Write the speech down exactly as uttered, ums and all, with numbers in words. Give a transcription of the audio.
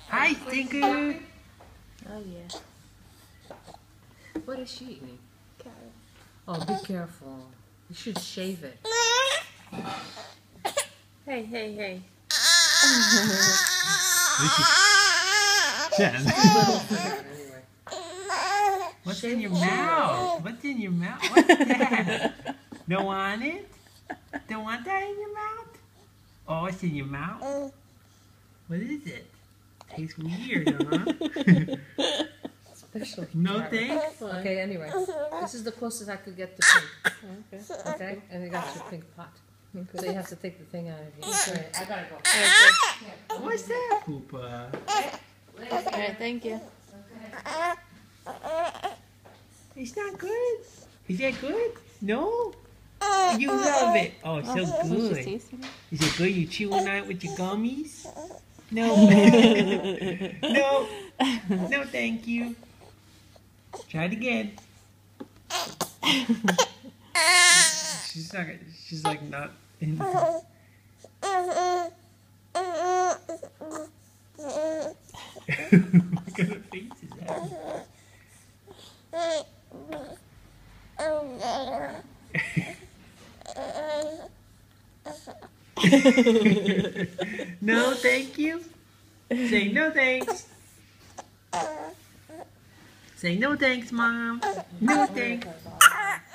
Hi, Stinker. Oh yeah. What is she eating? Carrot. Oh, be careful. You should shave it. Hey, hey, hey. Jen. Anyway. What's in your mouth? What's in your mouth? What's that? Don't want it? Don't want that in your mouth? Oh, it's in your mouth? What is it? Tastes weird, huh? Special No carrot. thanks? Okay, anyway. This is the closest I could get to pink. Okay. Okay? And you got your pink pot. So you have to take the thing out of here. Alright, I gotta go. What's that, Poopa? Alright, thank you. It's not good. Is that good? No? You love it. Oh, it's so So she's good. tasting it? Is it good? You chewing on it with your gummies? No. No. No, thank you. Try it again. She's not. She's like not. In what kind of face is that? No, thank you. Say no thanks. Say no thanks, Mom. No thanks.